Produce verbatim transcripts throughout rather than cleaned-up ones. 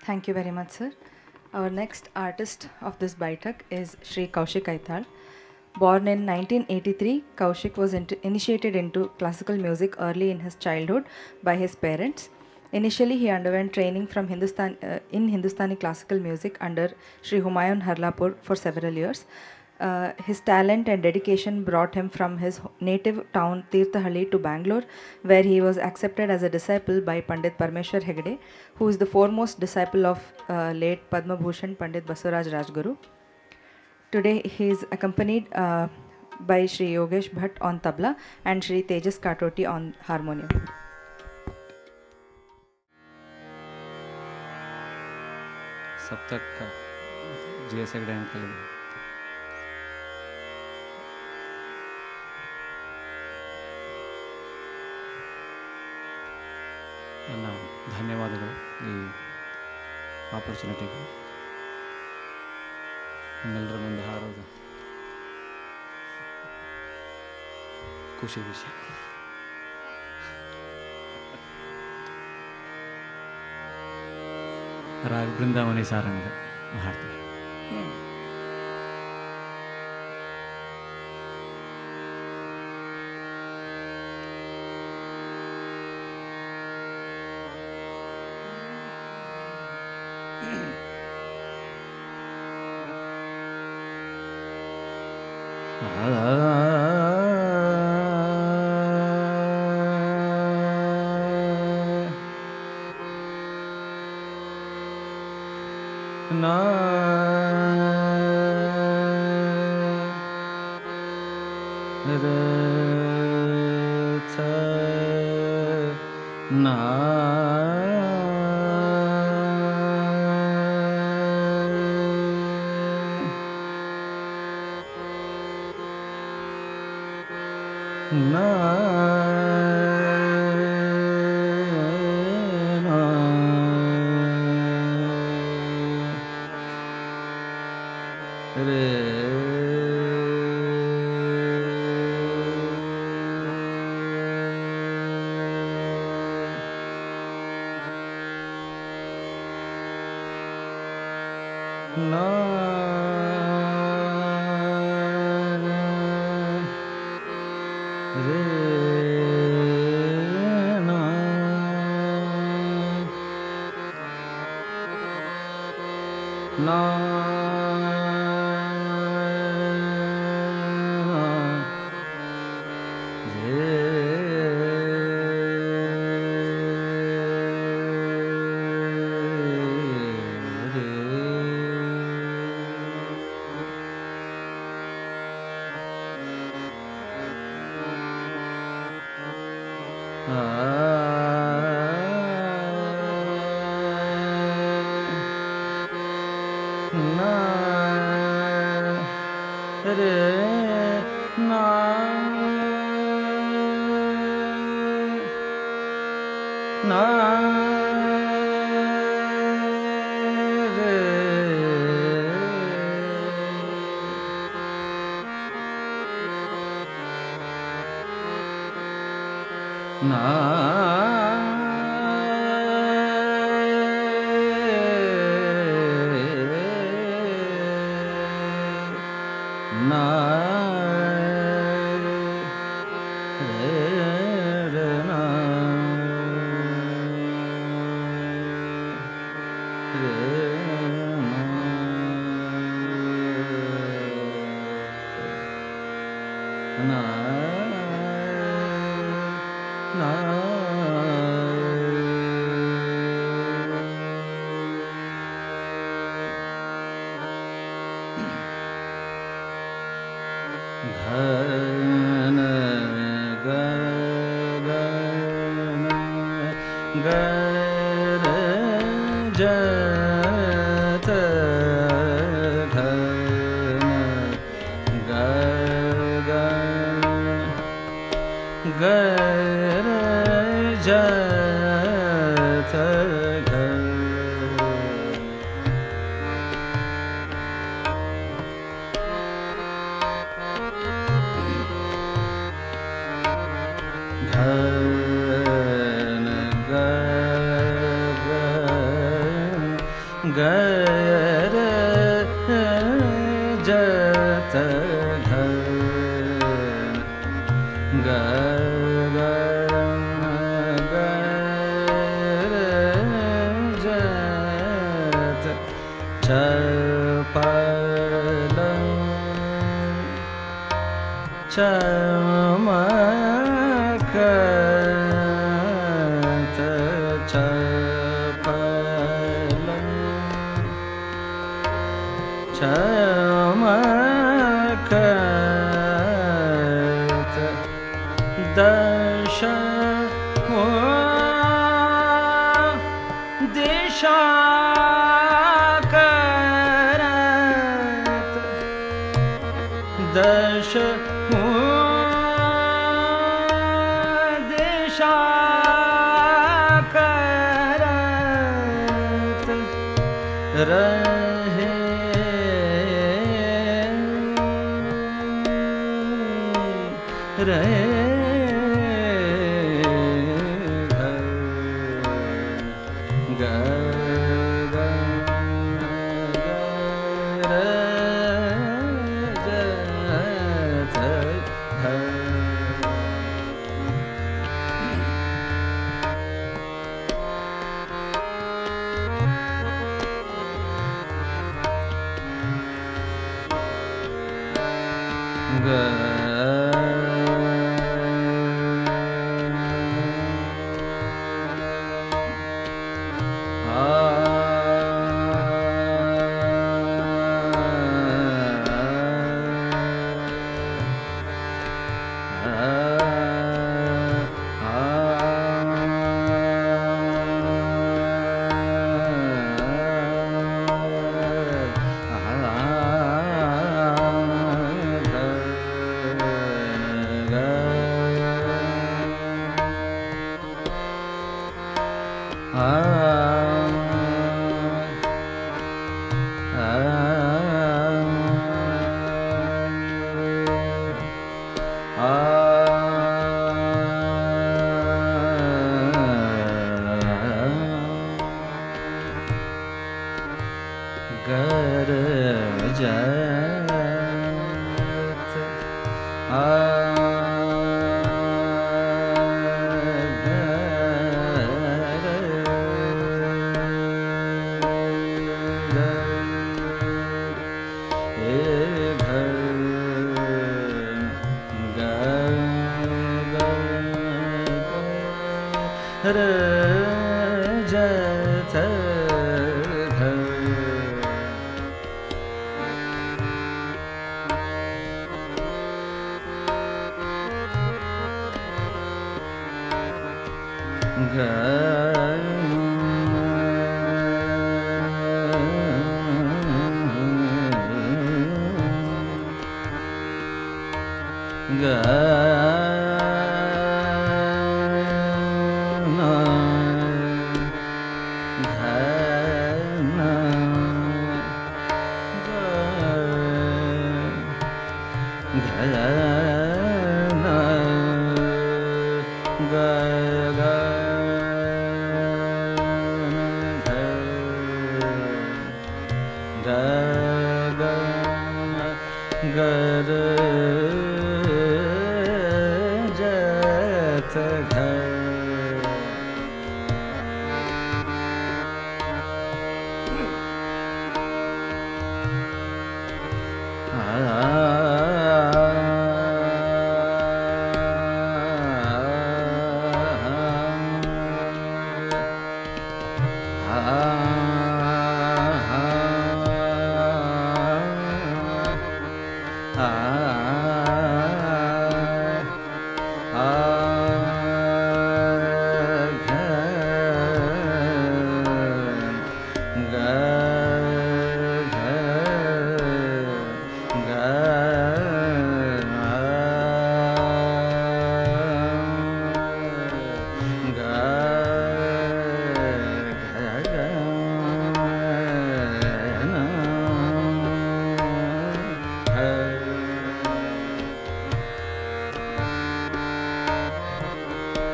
Thank you very much, sir. Our next artist of this Baitak is Shri Kaushik Aital. Born in nineteen eighty-three, Kaushik was int- initiated into classical music early in his childhood by his parents. Initially, he underwent training from Hindustan, uh, in Hindustani classical music under Shri Humayun Harlapur for several years. Uh, his talent and dedication brought him from his native town Tirthahalli to Bangalore, where he was accepted as a disciple by Pandit Parmeshwar Hegde, who is the foremost disciple of uh, late Padma Bhushan Pandit Basuraj Rajguru. Today he is accompanied uh, by Shri Yogesh Bhatt on tabla and Shri Tejas Katoti on harmonium. Saptak G S Hegde uncle. ಎಲ್ಲ ಧನ್ಯವಾದಗಳು ಈ ಆಪರ್ಚುನಿಟಿಗೆ ನಿಮ್ಮೆಲ್ಲರ ಮುಂದೆ ಹಾರೋದು ಖುಷಿ ವಿಷಯ. ರಾಗ ಬೃಂದಾವನಿ ಸಾರಂಗ ಹಾಡ್ತೀವಿ. Na ra tha na na गर जत ग ग गर जत चपल चमकत चपल चमकत दश दिशा करत दश दिशा करत रहे रहे ग ग गर जत आ र जत ग ग गर जत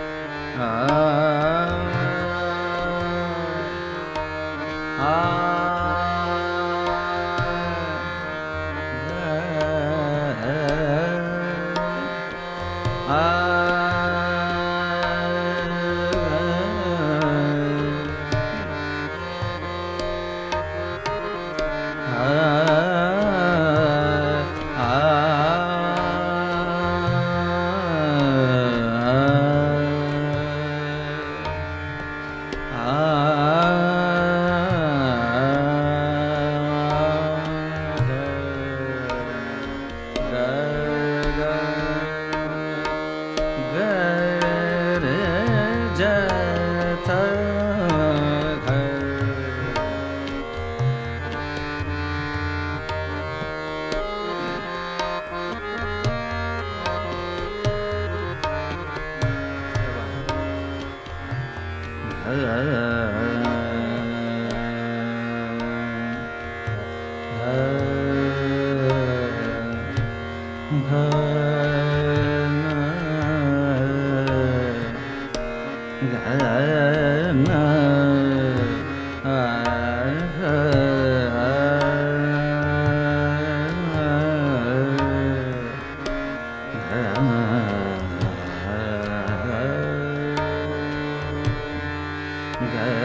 आ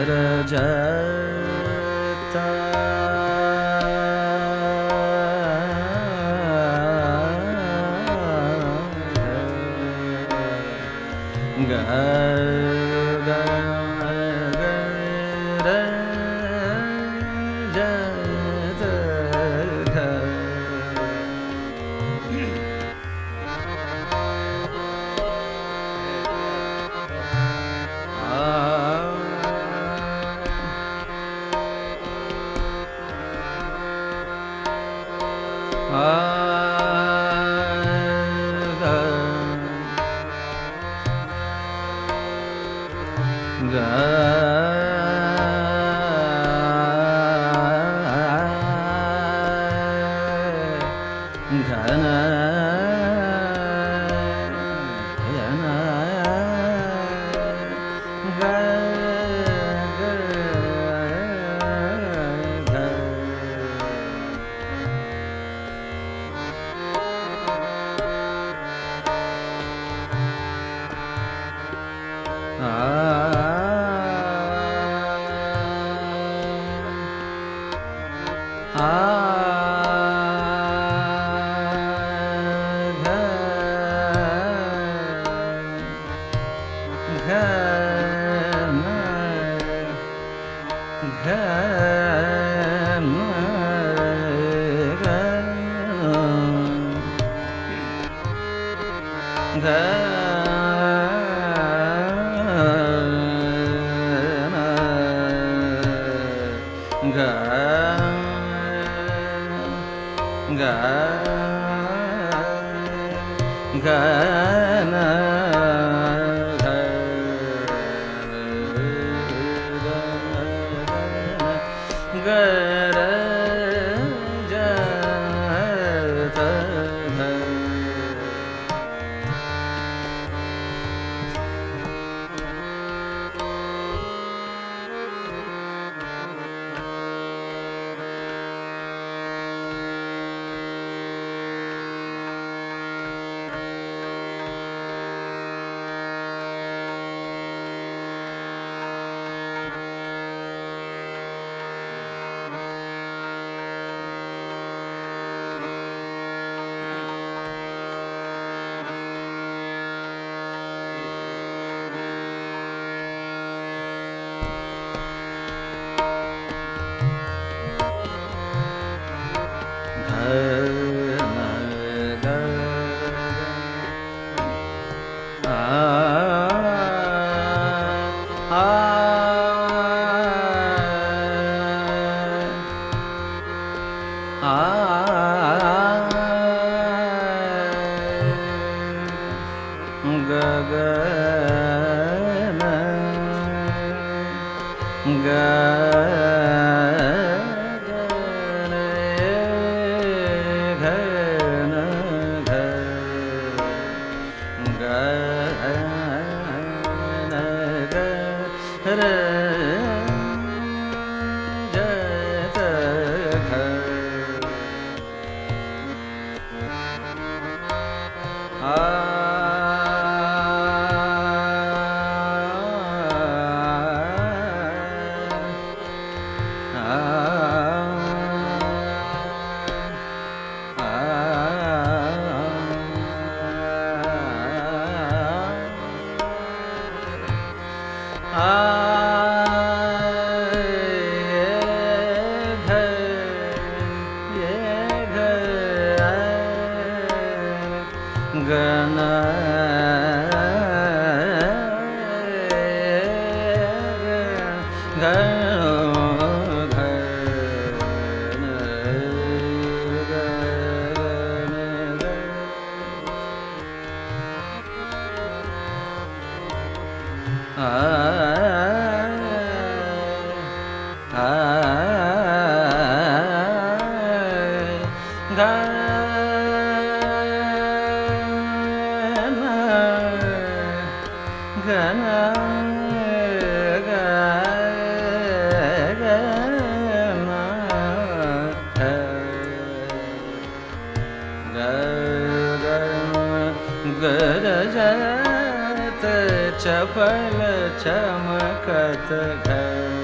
चपल चमकत घर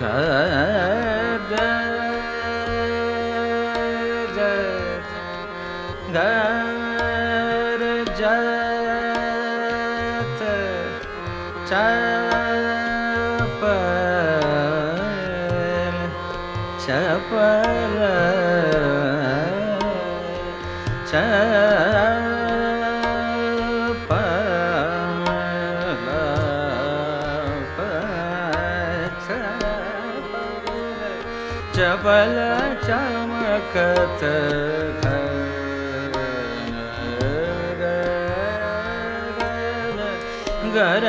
चपल चमकत घर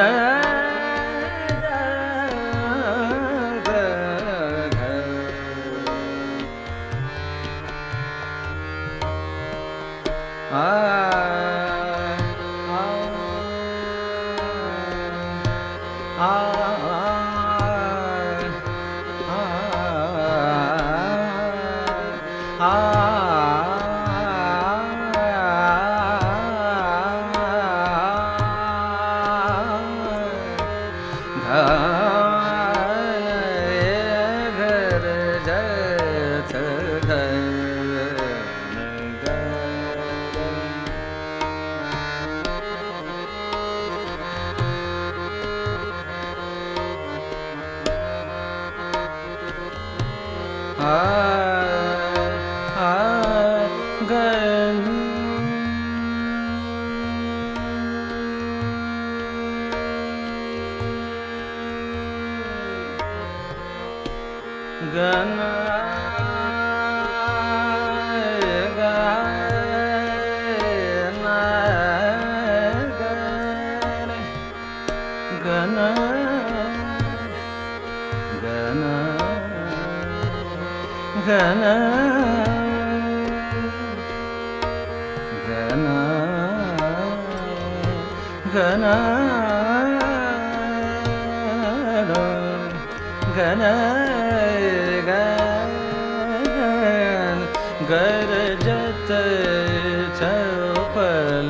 गरजत चपल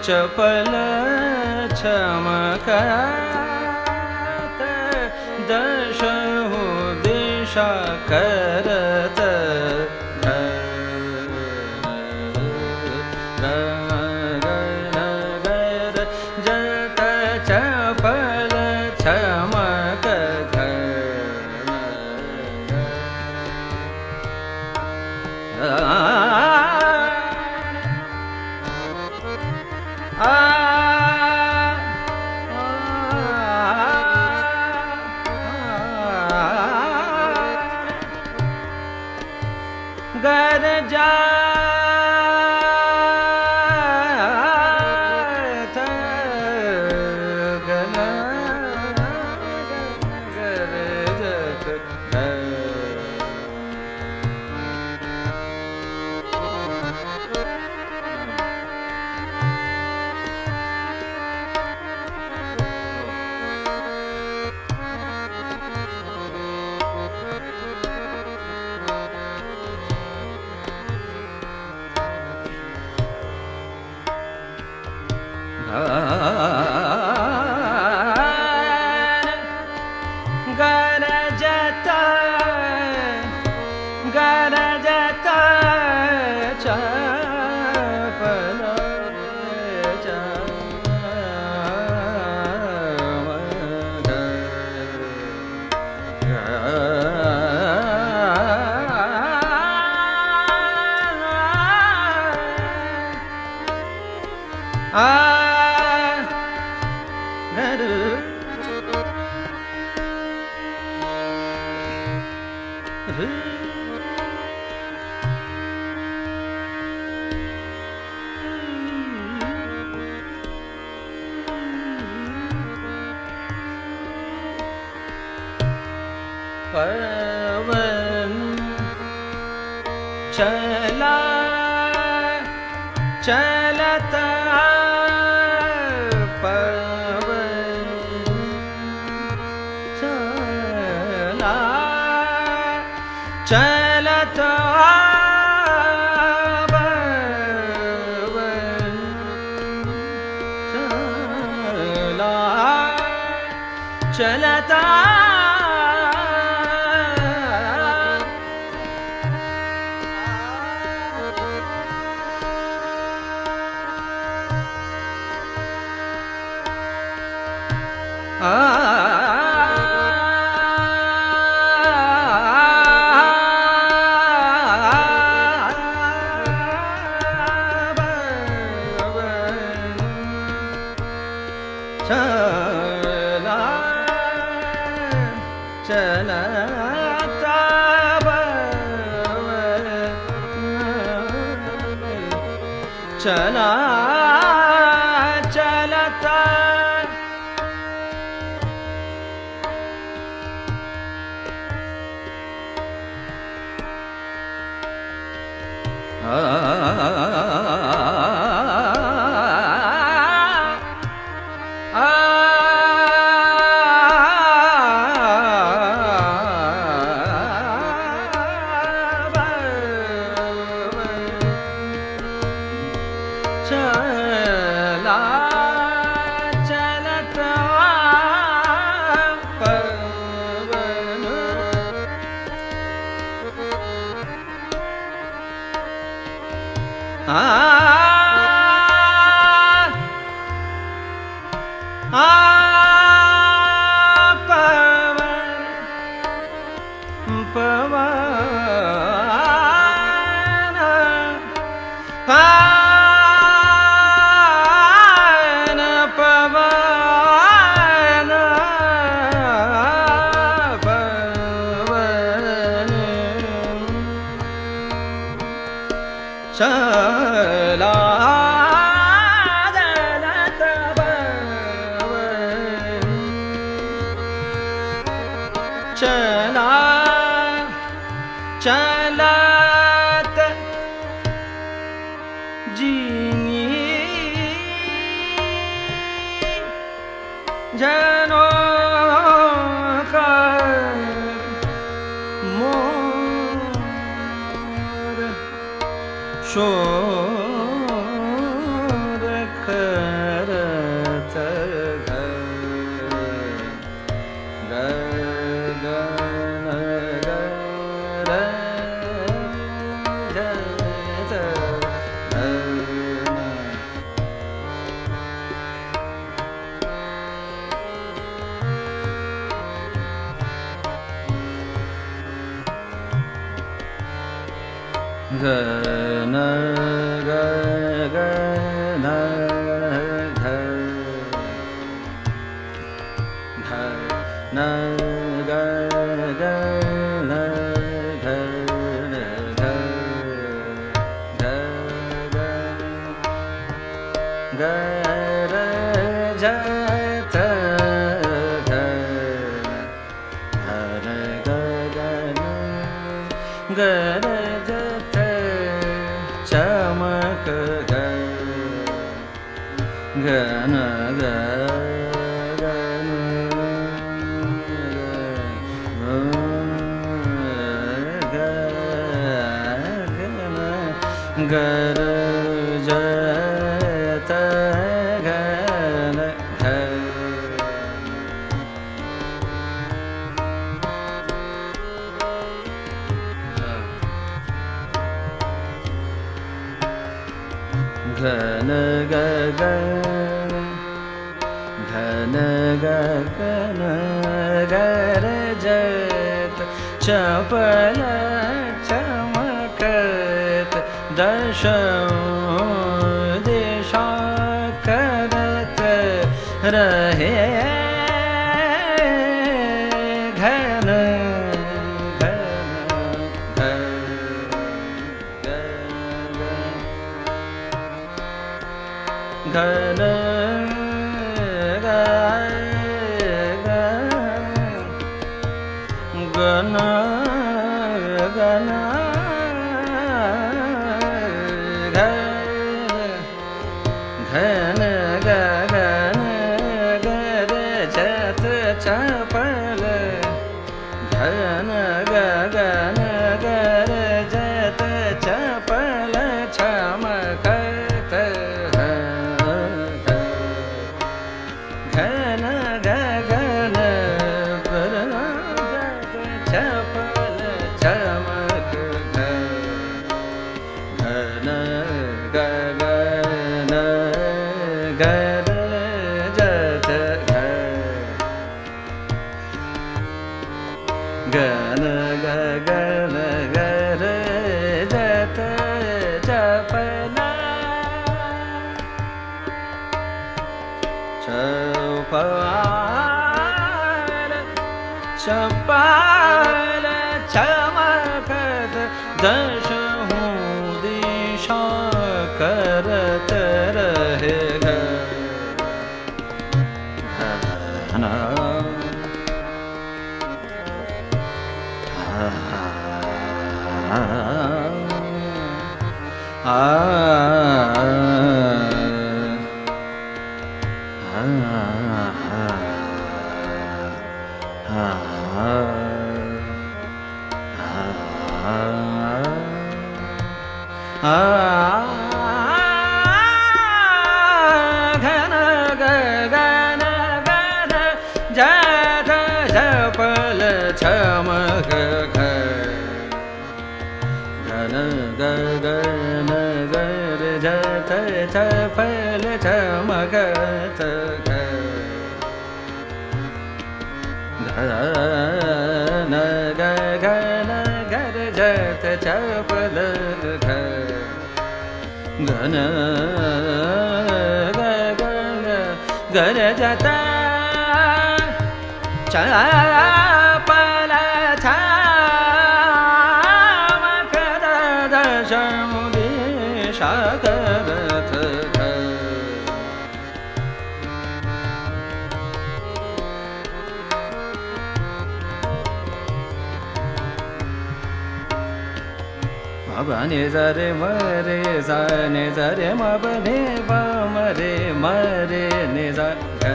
चपल चमकत दशहु दिशा करत जत चपल चमक गरजा गरजता गरजता चपल आ पवन चला चलता पवन चला चलता पवन चला चलता चला चलता चला चला चलत जीनी जनो का मोर शोर na ga ga na dha dha na ga ga na dha dha dha ga ga ra ja ta dha dha ga ga na ga ra ja ta chamak ga ga na ga ga na ga ga na ga ra ja ta ga na dha ga na ga ga ga na ga ga na ga ra ja ta chapala chamakat dasha desha karat rahe ghana ghana ga ga gana gana ga ghana ga gana ga ra ja ta chapala ghana ga gana ga ra ja ta chapala chamakat ghana ga gana parana chapala chamak ghana ga gana ga ra ja ta gana ga gana ga ra ja ta chapala chapala chapala chamakat dasha disha karat rahega ghana ah ghana ga gana gana ja ta chapala chamak ghana ga gana ga ra ja ta chapala chamak ghana ga gana ga ra ja ta chapala ghana ga gana ga ra ja ta chapala chamakat dasha desha karat ma ne za re ma re za ne za re ma ba ne ba ma re ma re ne za ga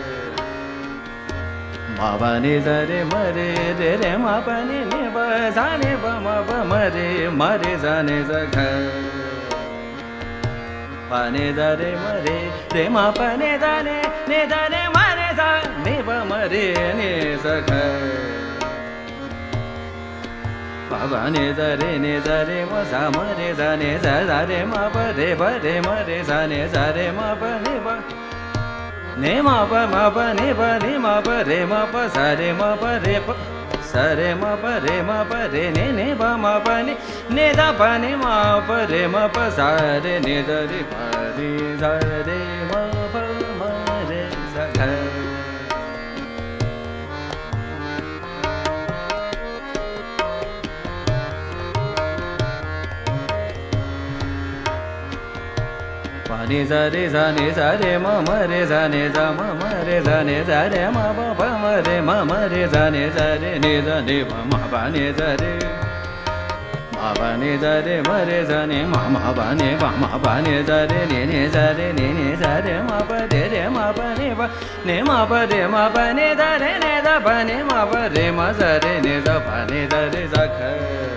ma ba ne za re ma re re re ma ba ne ne ba za ne ba ma ba ma re ma re za ne za ga pa ne za re ma re re ma pa ne za ne ne za ne ma re za ne ba ma re ne za ga pa ba ne za re ne za re ma sa ma re za ne za za re ma pa re pa re ma re za ne za re ma pa ne pa ne ma pa ma pa ne pa ne ma pa re ma pa sa re ma pa re pa sa re ma pa re ma pa re ne ne pa ma pa ni ne da pa ni ma pa re ma pa sa re ne da re pa re sa re ma pa ma re sa ga ni sa re sa ni sa re ma ma re sa ni sa ma ma re sa ni sa re ma pa pa ma re ma ma re sa ni sa re ni sa ni pa ma pa ni sa re ma pa ni sa re ma re sa ni ma ma pa ni pa ma pa ni sa re ni ni sa re ni ni sa re ma pa re re ma pa ni pa ni ma pa re ma pa ni sa re ni sa pa ni ma pa re ma sa re ni sa pa ni sa re sa kha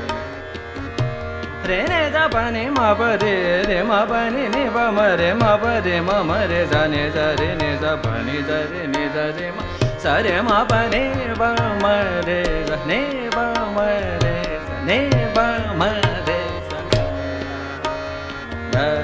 re ne da pa ni ma pa re re ma pa ni ni pa ma re ma pa re ma ma re sa ni sa re ni sa pa ni sa re ni sa re ma sa re ma pa ni pa ma re sa ni pa ma re sa ni pa ma re sa ga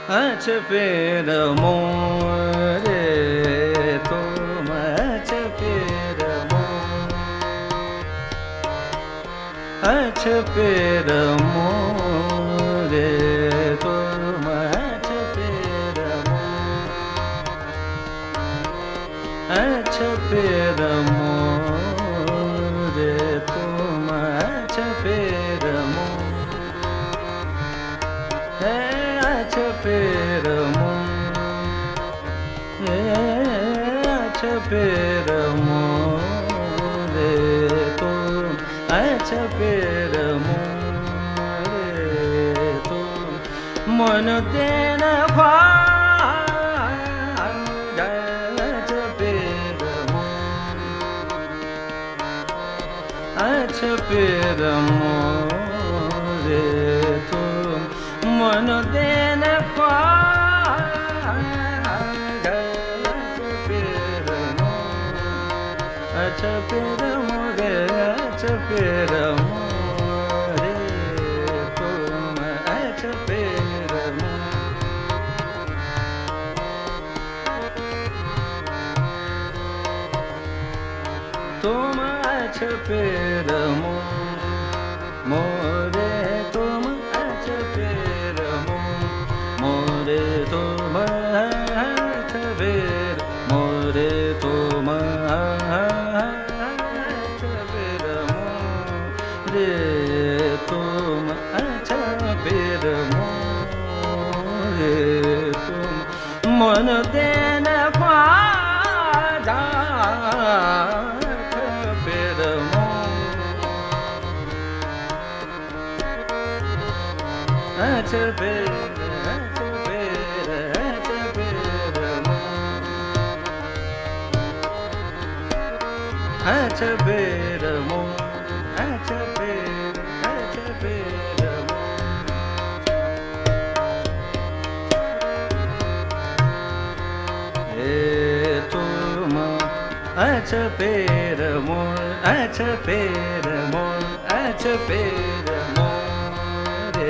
अच पेर मोरे तुम अच पेर अच पेर मोरे तुम अच पेर अच पेर मोरे तुम अच पेर अच पेर अच पेर मोरे तुम अच पेर मोरे तुम मन देन अच पेर अच पेर मोरे तुम मन देन अच पेर मोरे अच पेर मोरे तुम अच पेर तुम अच पेर मोरे तुम अच पेर मोरे तुम अच पेर मोरे तुम तुम अच पेर मोरे तुम मन देन पेर अच पेर अच पेर अच पेर अच पेर अच पेर अच पेर हे तुम अच पेर मोर अच पेर मोर अच पेर मोरे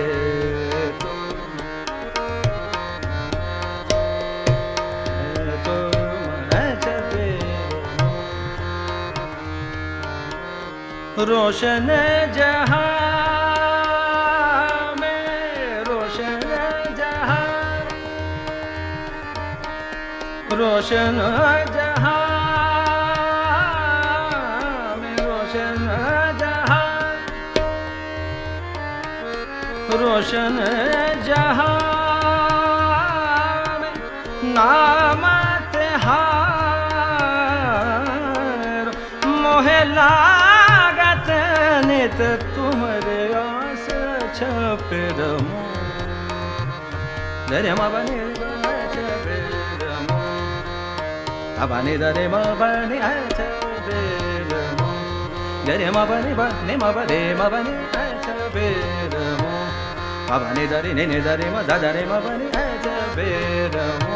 तुम अच पेर रोशन जहां में रोशन जहां रोशन जहां में रोशन जहां रोशन जहां में नाम तिहार मोहे लागत नित तुमरे आस छपेर दरे मा बने छपेर बने दरे मा बने छपेर दरे मा बने बने मा बने मा बने छपेर बने दरे ने ने दरे मा दरे मा बने छपेर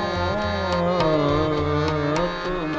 तुम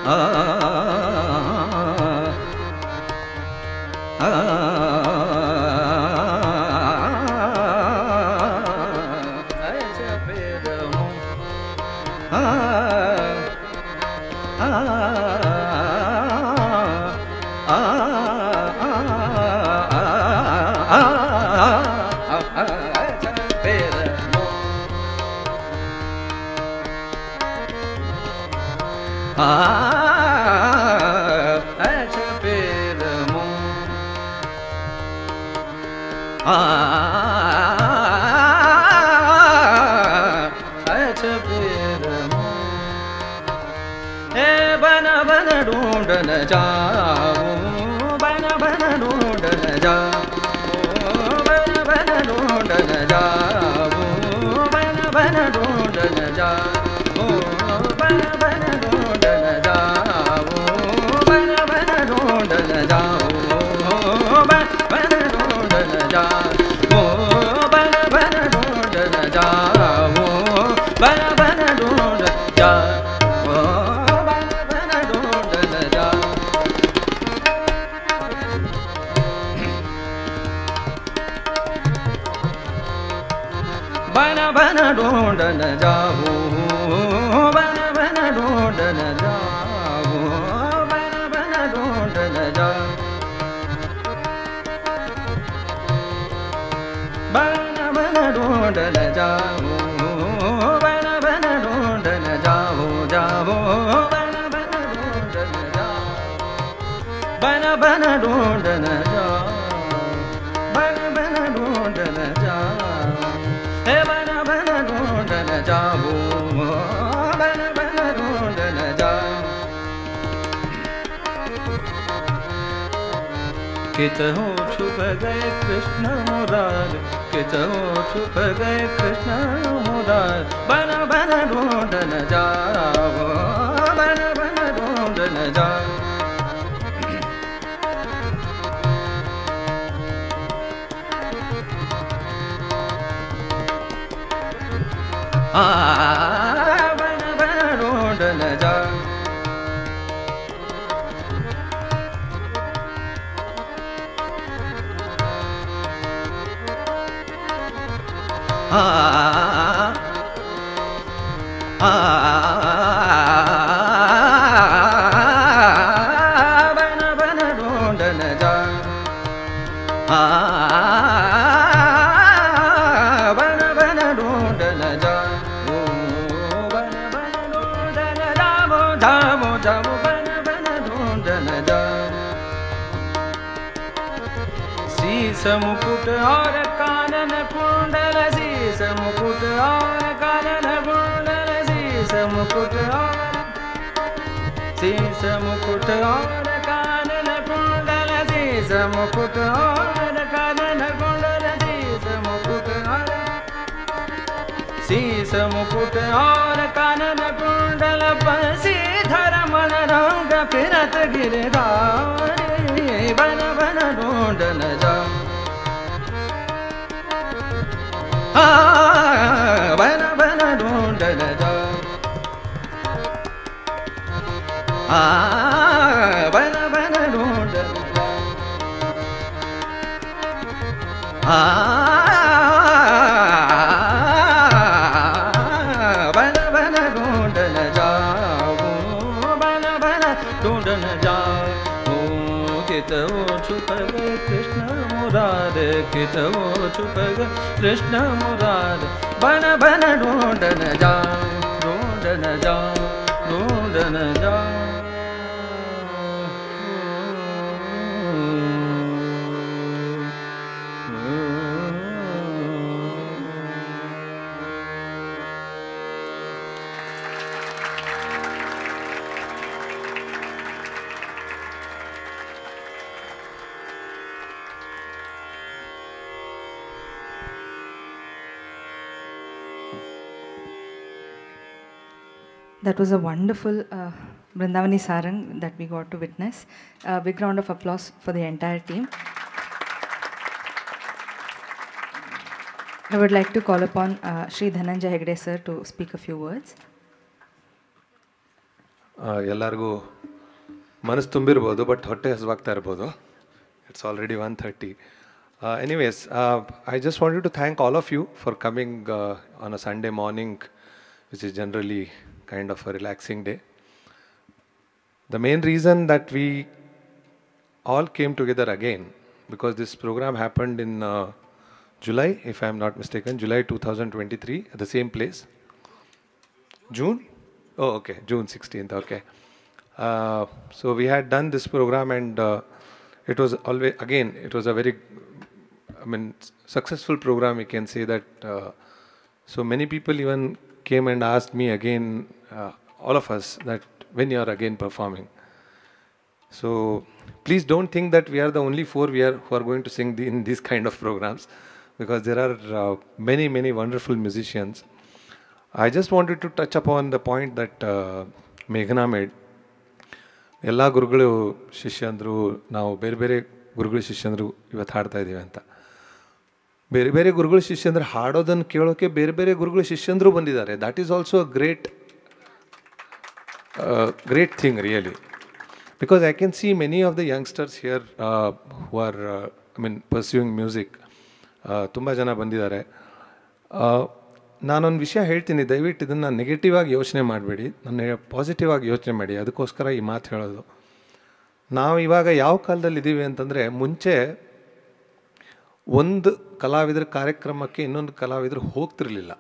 कितहो छुप गए कृष्ण मुरार, कितहो छुप गए कृष्ण मुरार, बन बन ढूंढ न जाओ, बन बन ढूंढ न जाओ। आ बन बन ढूंढ न जाओ। आ आ बन बन ढूंढ न जा, आ बन बन ढूंढ न जा, बन बन ढूंढ न जाओ, जाओ जाओ बन बन ढूंढ न जा। शीस मुकुट और कानन कुंडल, शीस मुकुट और कानन कुंडल, शीस मुकुट और शीस मुकुट और कानन कुंडल, शीस मुकुट और कानन कुंडल, शीस मुकुट और शीस मुकुट और कानन कुंडल, बंशीधर मन रंग फिरत गिरधारी, बन बन ढूंढ न जा। आ बन बन ढूंढ न जा, आ बन बन ढूंढ न जा, आ बन बन ढूंढ न जाओ, बन बन ढूंढ न जाओ। कितवो छुप गए कृष्ण मुरारे, कितवो छुप गए कृष्ण मुरारे, बन बन ढूंढ न जाओ, ढूंढ न जाओ, ढूंढ न जाओ। That was a wonderful uh, Brindavani Sarang that we got to witness. A big round of applause for the entire team. I would like to call upon uh, Shri Dhananjay Hegde sir to speak a few words. ಎಲ್ಲರಿಗೂ ಮನಸ್ಸು ತುಂಬಿರ್ಬೋದು, but ಹೊಟ್ಟೆ ಹಸಿವಾಗ್ತಾ ಇರ್ಬೋದು. It's already one thirty. Anyways, I just wanted to thank all of you for coming on a Sunday morning, which is generally kind of a relaxing day. The main reason that we all came together again, because this program happened in uh, July, if I am not mistaken, July two thousand twenty-three, at the same place. June? Oh, okay, June sixteenth, okay. Uh, so we had done this program, and uh, it was always, again, it was a very, I mean, successful program, we can say that. Uh, so many people even came and asked me again, uh, all of us, that when you are again performing. So please don't think that we are the only four we are who are going to sing the, in these kind of programs, because there are uh, many many wonderful musicians. I just wanted to touch upon the point that uh, Meghna made. ಎಲ್ಲ ಗುರುಗಳು ಶಿಷ್ಯಂದರು, ನಾವು ಬೇರೆ ಬೇರೆ ಗುರುಗಳು ಶಿಷ್ಯಂದರು ಇವತ್ತು ಹಾಡ್ತಾ ಇದ್ದೀವಿ ಅಂತ. ಬೇರೆ ಬೇರೆ ಗುರುಗಳು ಶಿಷ್ಯಂದರು ಹಾಡೋದನ್ನು ಕೇಳೋಕ್ಕೆ ಬೇರೆ ಬೇರೆ ಗುರುಗಳು ಶಿಷ್ಯಂದರು ಬಂದಿದ್ದಾರೆ. That is also a great Uh, great thing really, because I can see many of the youngsters here uh, who are uh, I mean pursuing music. ತುಂಬ ಜನ ಬಂದಿದ್ದಾರೆ. ನಾನೊಂದು ವಿಷಯ ಹೇಳ್ತೀನಿ, ದಯವಿಟ್ಟು ಇದನ್ನು ನೆಗೆಟಿವ್ ಆಗಿ ಯೋಚನೆ ಮಾಡಬೇಡಿ, ನನ್ನ ಪಾಸಿಟಿವ್ ಆಗಿ ಯೋಚನೆ ಮಾಡಿ. ಅದಕ್ಕೋಸ್ಕರ ಈ ಮಾತು ಹೇಳೋದು. ನಾವು ಇವಾಗ ಯಾವ ಕಾಲದಲ್ಲಿ ಇದ್ದೀವಿ ಅಂತಂದರೆ, ಮುಂಚೆ ಒಂದು ಕಲಾವಿದರ ಕಾರ್ಯಕ್ರಮಕ್ಕೆ ಇನ್ನೊಂದು ಕಲಾವಿದರು ಹೋಗ್ತಿರಲಿಲ್ಲ.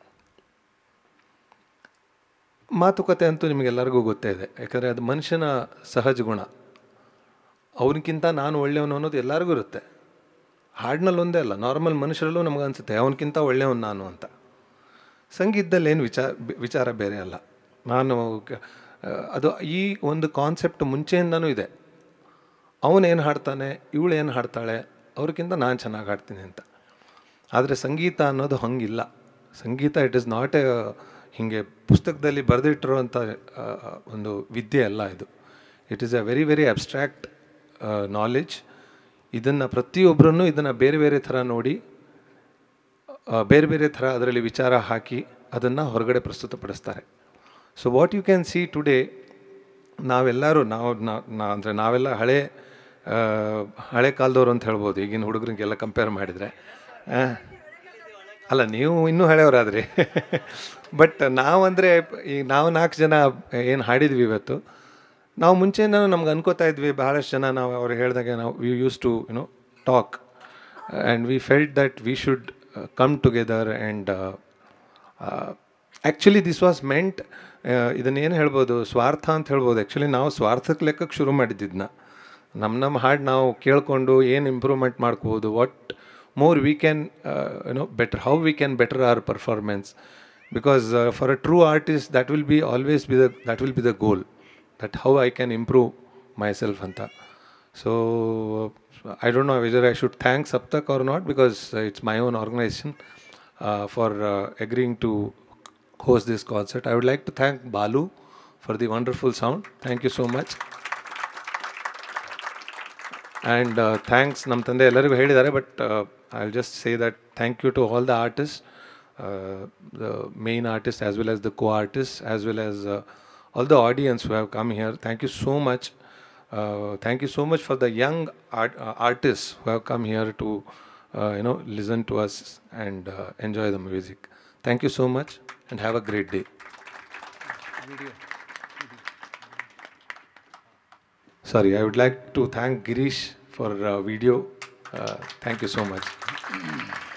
ಮಾತುಕತೆ ಅಂತೂ ನಿಮಗೆಲ್ಲರಿಗೂ ಗೊತ್ತೇ ಇದೆ, ಯಾಕಂದರೆ ಅದು ಮನುಷ್ಯನ ಸಹಜ ಗುಣ. ಅವನಿಗಿಂತ ನಾನು ಒಳ್ಳೆಯವನು ಅನ್ನೋದು ಎಲ್ಲರಿಗೂ ಇರುತ್ತೆ. ಹಾಡಿನಲ್ಲಿ ಒಂದೇ ಅಲ್ಲ, ನಾರ್ಮಲ್ ಮನುಷ್ಯರಲ್ಲೂ ನಮ್ಗೆ ಅನಿಸುತ್ತೆ ಅವನಕ್ಕಿಂತ ಒಳ್ಳೆಯವನು ನಾನು ಅಂತ. ಸಂಗೀತದಲ್ಲಿ ಏನು ವಿಚಾರ ವಿಚಾರ ಬೇರೆ ಅಲ್ಲ. ನಾನು ಅದು ಈ ಒಂದು ಕಾನ್ಸೆಪ್ಟ್ ಮುಂಚೆಯಿಂದನೂ ಇದೆ. ಅವನೇನು ಹಾಡ್ತಾನೆ, ಇವಳು ಏನು ಹಾಡ್ತಾಳೆ, ಅವ್ರಿಗಿಂತ ನಾನು ಚೆನ್ನಾಗಿ ಹಾಡ್ತೀನಿ ಅಂತ. ಆದರೆ ಸಂಗೀತ ಅನ್ನೋದು ಹಂಗಿಲ್ಲ. ಸಂಗೀತ ಇಟ್ ಇಸ್ ನಾಟ್ ಎ ಹೀಗೆ ಪುಸ್ತಕದಲ್ಲಿ ಬರೆದಿಟ್ಟಿರುವಂಥ ಒಂದು ವಿದ್ಯೆ ಅಲ್ಲ ಇದು. It is a very very abstract knowledge. ಇದನ್ನು ಪ್ರತಿಯೊಬ್ಬರನ್ನು ಇದನ್ನು ಬೇರೆ ಬೇರೆ ಥರ ನೋಡಿ, ಬೇರೆ ಬೇರೆ ಥರ ಅದರಲ್ಲಿ ವಿಚಾರ ಹಾಕಿ ಅದನ್ನು ಹೊರಗಡೆ ಪ್ರಸ್ತುತಪಡಿಸ್ತಾರೆ. So what you can see today, ನಾವೆಲ್ಲರೂ ನಾವು ನಾ ಅಂದರೆ ನಾವೆಲ್ಲ ಹಳೆ ಹಳೆ ಕಾಲದವ್ರು ಅಂತ ಹೇಳ್ಬೋದು, ಈಗಿನ ಹುಡುಗರಿಗೆಲ್ಲ ಕಂಪೇರ್ ಮಾಡಿದರೆ. ಅಲ್ಲ, ನೀವು ಇನ್ನೂ ಹಳೆಯವರಾದ್ರಿ. ಬಟ್ ನಾವಂದರೆ ಈಗ ನಾವು ನಾಲ್ಕು ಜನ ಏನು ಹಾಡಿದ್ವಿ ಇವತ್ತು, ನಾವು ಮುಂಚೆನೂ ನಮ್ಗೆ ಅನ್ಕೋತಾ ಇದ್ವಿ. ಬಹಳಷ್ಟು ಜನ ನಾವು ಅವ್ರು ಹೇಳಿದಾಗೆ ನಾವು we used to you know talk and we felt that we should come together and actually this was meant. ಇದನ್ನೇನು ಹೇಳ್ಬೋದು, ಸ್ವಾರ್ಥ ಅಂತ ಹೇಳ್ಬೋದು. ಆ್ಯಕ್ಚುಲಿ ನಾವು ಸ್ವಾರ್ಥಕ್ಕೆ ಲೆಕ್ಕಕ್ಕೆ ಶುರು ಮಾಡಿದ್ದಿದ್ದನ್ನ, ನಮ್ಮ ನಮ್ಮ ಹಾಡು ನಾವು ಕೇಳಿಕೊಂಡು ಏನು ಇಂಪ್ರೂವ್ಮೆಂಟ್ ಮಾಡ್ಕೋಬೋದು, what more we can uh, you know better, how we can better our performance, because uh, for a true artist that will be always be the that will be the goal, that how I can improve myself anta. So uh, I don't know whether I should thank Saptak or not, because uh, it's my own organization uh, for uh, agreeing to host this concert. I would like to thank Balu for the wonderful sound. Thank you so much. And uh, thanks ನಮ್ಮ ತಂದೆ ಎಲ್ಲರಿಗೂ ಹೇಳಿದ್ದಾರೆ, but I'll just say that thank you to all the artists, uh, the main artists as well as the co-artists, as well as uh, all the audience who have come here. Thank you so much. Uh, thank you so much for the young art, uh, artists who have come here to uh, you know listen to us and uh, enjoy the music. Thank you so much and have a great day. Video. Sorry, I would like to thank Girish for uh, video. Uh, thank you so much.